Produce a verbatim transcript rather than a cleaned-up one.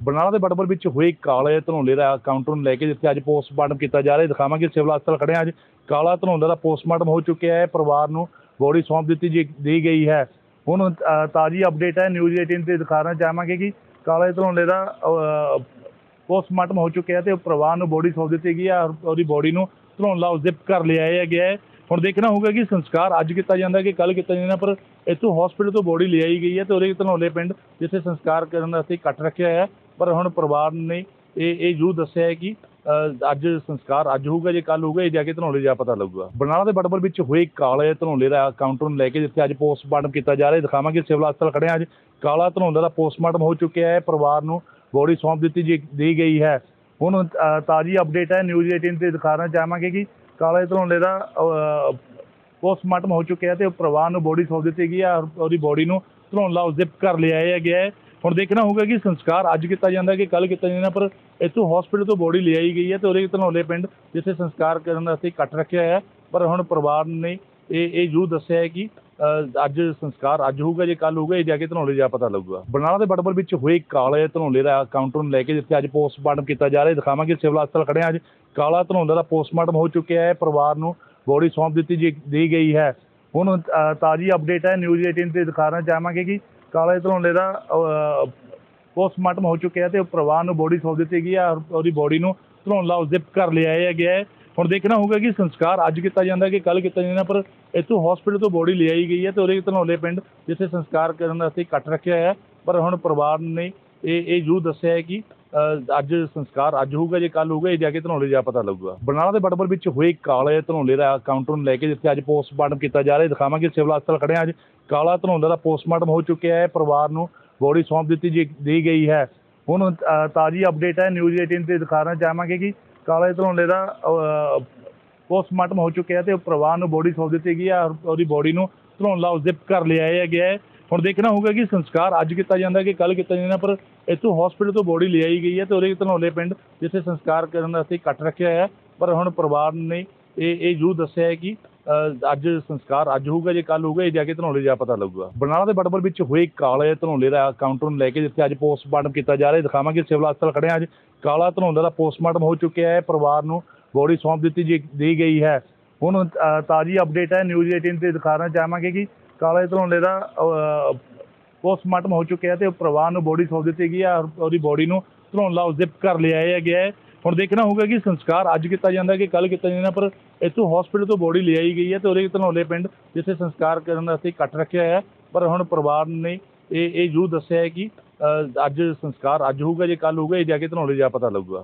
ਬਰਨਾਲਾ ਦੇ ਬੜਬੜ ਵਿੱਚ ਹੋਏ ਕਾਲੇ ਧਨੌਲੇ ਦਾ ਕਾਊਂਟਰ ਨੂੰ ਲੈ ਕੇ ਜਿੱਥੇ ਅੱਜ ਪੋਸਟਮਾਰਟਮ ਕੀਤਾ ਜਾ ਰਿਹਾ ਦਿਖਾਵਾਂਗੇ। ਸਿਵਲ ਹਸਪਤਾਲ ਖੜੇ ਹਾਂ ਅੱਜ। ਕਾਲਾ ਧਨੌਲੇ ਦਾ ਪੋਸਟਮਾਰਟਮ ਹੋ ਚੁੱਕਿਆ ਹੈ, ਪਰਿਵਾਰ ਨੂੰ ਬੋਡੀ ਸੌਂਪ ਦਿੱਤੀ ਜੀ ਦੀ ਗਈ ਹੈ। ਹੁਣ ਅ, ਤਾਜ਼ੀ ਅਪਡੇਟ ਹੈ, ਨਿਊਜ਼ ਅਠਾਰਾਂ ਤੇ ਦਿਖਾਣਾ ਚਾਹਾਂਗੇ ਕਿ ਕਾਲੇ ਧਨੌਲੇ ਦਾ ਪੋਸਟਮਾਰਟਮ ਹੋ ਚੁੱਕਿਆ ਤੇ ਪਰਿਵਾਰ ਨੂੰ ਬੋਡੀ ਸੌਂਪ ਦਿੱਤੀ ਗਈ ਹੈ। ਉਹਦੀ ਬੋਡੀ ਨੂੰ ਧਨੌਲਾ ਉਜ਼ਿਪ ਕਰ ਲਿਆਇਆ ਗਿਆ ਹੈ। ਹੁਣ ਦੇਖਣਾ ਹੋਊਗਾ ਕਿ ਸੰਸਕਾਰ ਅੱਜ ਕੀਤਾ ਜਾਂਦਾ ਕਿ ਕੱਲ੍ਹ ਕੀਤਾ ਜਾਂਦਾ, ਪਰ ਇੱਥੋਂ ਹਸਪੀਟਲ ਤੋਂ ਬੋਡੀ ਲਿਆਈ ਗਈ ਹੈ ਤੇ ਉਹਦੇ ਧਨੌਲੇ ਪਿੰਡ ਜਿੱਥੇ ਸੰਸਕਾਰ ਕਰਨ ਦਾ ਅਸੀਂ ਇਕੱਠ ਰੱਖਿਆ ਹੈ। ਪਰ ਹੁਣ ਪਰਿਵਾਰ ਨੇ ਇਹ ਇਹ ਜ਼ਰੂਰ ਦੱਸਿਆ ਹੈ ਕਿ ਅ, ਅੱਜ ਸੰਸਕਾਰ ਅੱਜ ਹੋਊਗਾ, ਜੇ ਕੱਲ੍ਹ ਹੋਊਗਾ ਇਹ ਜਾ ਕੇ ਧਨੌਲੇ ਜਾ ਪਤਾ ਲੱਗੂਗਾ। ਬਰਨਾਲਾ ਦੇ ਬੜਬੜ ਵਿੱਚ ਹੋਏ ਕਾਲੇ ਧਨੌਲੇ ਦਾ ਕਾਊਂਟਰ ਨੂੰ ਲੈ ਕੇ ਜਿੱਥੇ ਅੱਜ ਪੋਸਟਮਾਰਟਮ ਕੀਤਾ ਜਾ ਰਿਹਾ ਦਿਖਾਵਾਂਗੇ। ਸਿਵਲ ਹਸਪਤਾਲ ਖੜੇ ਹਾਂ ਅੱਜ। ਕਾਲਾ ਧਨੌਲੇ ਦਾ ਪੋਸਟਮਾਰਟਮ ਹੋ ਚੁੱਕਿਆ ਹੈ, ਪਰਿਵਾਰ ਨੂੰ ਬੋਡੀ ਸੌਂਪ ਦਿੱਤੀ ਜੀ ਦੀ ਗਈ ਹੈ। ਹੁਣ ਅ, ਤਾਜ਼ੀ ਅਪਡੇਟ ਹੈ, ਨਿਊਜ਼ ਅਠਾਰਾਂ ਤੇ ਦਿਖਾਣਾ ਚਾਹਾਂਗੇ ਕਿ ਕਾਲੇ ਧਨੌਲੇ ਦਾ ਪੋਸਟਮਾਰਟਮ ਹੋ ਚੁੱਕਿਆ ਤੇ ਪਰਿਵਾਰ ਨੂੰ ਬੋਡੀ ਸੌਂਪ ਦਿੱਤੀ ਗਈ ਹੈ। ਉਹਦੀ ਬੋਡੀ ਨੂੰ ਧਨੌਲਾ ਉਜ਼ਿਪ ਕਰ ਲਿਆਇਆ ਗਿਆ ਹੈ। ਹੁਣ ਦੇਖਣਾ ਹੋਊਗਾ ਕਿ ਸੰਸਕਾਰ ਅੱਜ ਕੀਤਾ ਜਾਂਦਾ ਕਿ ਕੱਲ੍ਹ ਕੀਤਾ ਜਾਂਦਾ, ਪਰ ਇੱਥੋਂ ਹਸਪੀਟਲ ਤੋਂ ਬੋਡੀ ਲਿਆਈ ਗਈ ਹੈ ਤੇ ਉਹਦੇ ਧਨੌਲੇ ਪਿੰਡ ਜਿੱਥੇ ਸੰਸਕਾਰ ਕਰਨ ਦਾ ਅਸੀਂ ਇਕੱਠ ਰੱਖਿਆ ਹੈ। ਪਰ ਹੁਣ ਪਰਿਵਾਰ ਨੇ ਇਹ ਇਹ ਜ਼ਰੂਰ ਦੱਸਿਆ ਹੈ ਕਿ ਅ, ਅੱਜ ਸੰਸਕਾਰ ਅੱਜ ਹੋਊਗਾ, ਜੇ ਕੱਲ੍ਹ ਹੋਊਗਾ ਇਹ ਜਾ ਕੇ ਧਨੌਲੇ ਜਾ ਪਤਾ ਲੱਗੂਗਾ। ਬਰਨਾਲਾ ਦੇ ਬੜਬੜ ਵਿੱਚ ਹੋਏ ਕਾਲੇ ਧਨੌਲੇ ਦਾ ਕਾਊਂਟਰ ਨੂੰ ਲੈ ਕੇ ਜਿੱਥੇ ਅੱਜ ਪੋਸਟਮਾਰਟਮ ਕੀਤਾ ਜਾ ਰਿਹਾ ਦਿਖਾਵਾਂਗੇ। ਸਿਵਲ ਹਸਪਤਾਲ ਖੜੇ ਹਾਂ ਅੱਜ। ਕਾਲਾ ਧਨੌਲੇ ਦਾ ਪੋਸਟਮਾਰਟਮ ਹੋ ਚੁੱਕਿਆ ਹੈ, ਪਰਿਵਾਰ ਨੂੰ ਬੋਡੀ ਸੌਂਪ ਦਿੱਤੀ ਜੀ ਦੀ ਗਈ ਹੈ। ਹੁਣ ਅ, ਤਾਜ਼ੀ ਅਪਡੇਟ ਹੈ, ਨਿਊਜ਼ ਅਠਾਰਾਂ ਤੇ ਦਿਖਾਣਾ ਚਾਹਾਂਗੇ ਕਿ ਕਾਲੇ ਧਨੌਲੇ ਦਾ ਪੋਸਟਮਾਰਟਮ ਹੋ ਚੁੱਕਿਆ ਤੇ ਪਰਿਵਾਰ ਨੂੰ ਬੋਡੀ ਸੌਂਪ ਦਿੱਤੀ ਗਈ ਹੈ। ਉਹਦੀ ਬੋਡੀ ਨੂੰ ਧਨੌਲਾ ਉਜ਼ਿਪ ਕਰ ਲਿਆਇਆ ਗਿਆ ਹੈ। ਹੁਣ ਦੇਖਣਾ ਹੋਊਗਾ ਕਿ ਸੰਸਕਾਰ ਅੱਜ ਕੀਤਾ ਜਾਂਦਾ ਕਿ ਕੱਲ੍ਹ ਕੀਤਾ ਜਾਂਦਾ, ਪਰ ਇੱਥੋਂ ਹਸਪੀਟਲ ਤੋਂ ਬੋਡੀ ਲਿਆਈ ਗਈ ਹੈ ਤੇ ਉਹਦੇ ਧਨੌਲੇ ਪਿੰਡ ਜਿੱਥੇ ਸੰਸਕਾਰ ਕਰਨ ਦਾ ਅਸੀਂ ਇਕੱਠ ਰੱਖਿਆ ਹੈ। ਪਰ ਹੁਣ ਪਰਿਵਾਰ ਨੇ ਇਹ ਇਹ ਜ਼ਰੂਰ ਦੱਸਿਆ ਹੈ ਕਿ ਅ, ਅੱਜ ਸੰਸਕਾਰ ਅੱਜ ਹੋਊਗਾ, ਜੇ ਕੱਲ੍ਹ ਹੋਊਗਾ ਇਹ ਜਾ ਕੇ ਧਨੌਲੇ ਜਾ ਪਤਾ ਲੱਗੂਗਾ। ਬਰਨਾਲਾ ਦੇ ਬੜਬੜ ਵਿੱਚ ਹੋਏ ਕਾਲੇ ਧਨੌਲੇ ਦਾ ਕਾਊਂਟਰ ਨੂੰ ਲੈ ਕੇ ਜਿੱਥੇ ਅੱਜ ਪੋਸਟਮਾਰਟਮ ਕੀਤਾ ਜਾ ਰਿਹਾ ਦਿਖਾਵਾਂਗੇ। ਸਿਵਲ ਹਸਪਤਾਲ ਖੜੇ ਹਾਂ ਅੱਜ। ਕਾਲਾ ਧਨੌਲੇ ਦਾ ਪੋਸਟਮਾਰਟਮ ਹੋ ਚੁੱਕਿਆ ਹੈ, ਪਰਿਵਾਰ ਨੂੰ ਬੋਡੀ ਸੌਂਪ ਦਿੱਤੀ ਜੀ ਦੀ ਗਈ ਹੈ। ਹੁਣ ਅ, ਤਾਜ਼ੀ ਅਪਡੇਟ ਹੈ, ਨਿਊਜ਼ ਅਠਾਰਾਂ ਤੇ ਦਿਖਾਣਾ ਚਾਹਾਂਗੇ ਕਿ ਕਾਲੇ ਧਨੌਲੇ ਦਾ ਪੋਸਟਮਾਰਟਮ ਹੋ ਚੁੱਕਿਆ ਤੇ ਪਰਿਵਾਰ ਨੂੰ ਬੋਡੀ ਸੌਂਪ ਦਿੱਤੀ ਗਈ ਹੈ। ਉਹਦੀ ਬੋਡੀ ਨੂੰ ਧਨੌਲਾ ਉਜ਼ਿਪ ਕਰ ਲਿਆਇਆ ਗਿਆ ਹੈ। ਹੁਣ ਦੇਖਣਾ ਹੋਊਗਾ ਕਿ ਸੰਸਕਾਰ ਅੱਜ ਕੀਤਾ ਜਾਂਦਾ ਕਿ ਕੱਲ੍ਹ ਕੀਤਾ ਜਾਂਦਾ, ਪਰ ਇੱਥੋਂ ਹਸਪੀਟਲ ਤੋਂ ਬੋਡੀ ਲਿਆਈ ਗਈ ਹੈ ਤੇ ਉਹਦੇ ਧਨੌਲੇ ਪਿੰਡ ਜਿੱਥੇ ਸੰਸਕਾਰ ਕਰਨ ਦਾ ਅਸੀਂ ਇਕੱਠ ਰੱਖਿਆ ਹੈ। ਪਰ ਹੁਣ ਪਰਿਵਾਰ ਨੇ ਇਹ ਇਹ ਜ਼ਰੂਰ ਦੱਸਿਆ ਹੈ ਕਿ ਅ, ਅੱਜ ਸੰਸਕਾਰ ਅੱਜ ਹੋਊਗਾ, ਜੇ ਕੱਲ੍ਹ ਹੋਊਗਾ ਇਹ ਜਾ ਕੇ ਧਨੌਲੇ ਜਾ ਪਤਾ ਲੱਗੂਗਾ। ਬਰਨਾਲਾ ਦੇ ਬੜਬੜ ਵਿੱਚ ਹੋਏ ਕਾਲੇ ਧਨੌਲੇ ਦਾ ਕਾਊਂਟਰ ਨੂੰ ਲੈ ਕੇ ਜਿੱਥੇ ਅੱਜ ਪੋਸਟਮਾਰਟਮ ਕੀਤਾ ਜਾ ਰਿਹਾ ਦਿਖਾਵਾਂਗੇ। ਸਿਵਲ ਹਸਪਤਾਲ ਖੜੇ ਹਾਂ ਅੱਜ। ਕਾਲਾ ਧਨੌਲੇ ਦਾ ਪੋਸਟਮਾਰਟਮ ਹੋ ਚੁੱਕਿਆ ਹੈ, ਪਰਿਵਾਰ ਨੂੰ ਬੋਡੀ ਸੌਂਪ ਦਿੱਤੀ ਜੀ ਦੀ ਗਈ ਹੈ। ਹੁਣ ਅ, ਤਾਜ਼ੀ ਅਪਡੇਟ ਹੈ, ਨਿਊਜ਼ ਅਠਾਰਾਂ ਤੇ ਦਿਖਾਣਾ ਚਾਹਾਂਗੇ ਕਿ ਕਾਲੇ ਧਨੌਲੇ ਦਾ ਪੋਸਟਮਾਰਟਮ ਹੋ ਚੁੱਕਿਆ ਤੇ ਪਰਿਵਾਰ ਨੂੰ ਬੋਡੀ ਸੌਂਪ ਦਿੱਤੀ ਗਈ ਹੈ। ਉਹਦੀ ਬੋਡੀ ਨੂੰ ਧਨੌਲਾ ਉਜ਼ਿਪ ਕਰ ਲਿਆਇਆ ਗਿਆ ਹੈ। ਹੁਣ ਦੇਖਣਾ ਹੋਊਗਾ ਕਿ ਸੰਸਕਾਰ ਅੱਜ ਕੀਤਾ ਜਾਂਦਾ ਕਿ ਕੱਲ੍ਹ ਕੀਤਾ ਜਾਂਦਾ, ਪਰ ਇੱਥੋਂ ਹਸਪੀਟਲ ਤੋਂ ਬੋਡੀ ਲਿਆਈ ਗਈ ਹੈ ਤੇ ਉਹਦੇ ਧਨੌਲੇ ਪਿੰਡ ਜਿੱਥੇ ਸੰਸਕਾਰ ਕਰਨ ਦਾ ਅਸੀਂ ਇਕੱਠ ਰੱਖਿਆ ਹੈ। ਪਰ ਹੁਣ ਪਰਿਵਾਰ ਨੇ ਇਹ ਇਹ ਜ਼ਰੂਰ ਦੱਸਿਆ ਹੈ ਕਿ ਅ, ਅੱਜ ਸੰਸਕਾਰ ਅੱਜ ਹੋਊਗਾ, ਜੇ ਕੱਲ੍ਹ ਹੋਊਗਾ ਇਹ ਜਾ ਕੇ ਧਨੌਲੇ ਜਾ ਪਤਾ ਲੱਗੂਗਾ।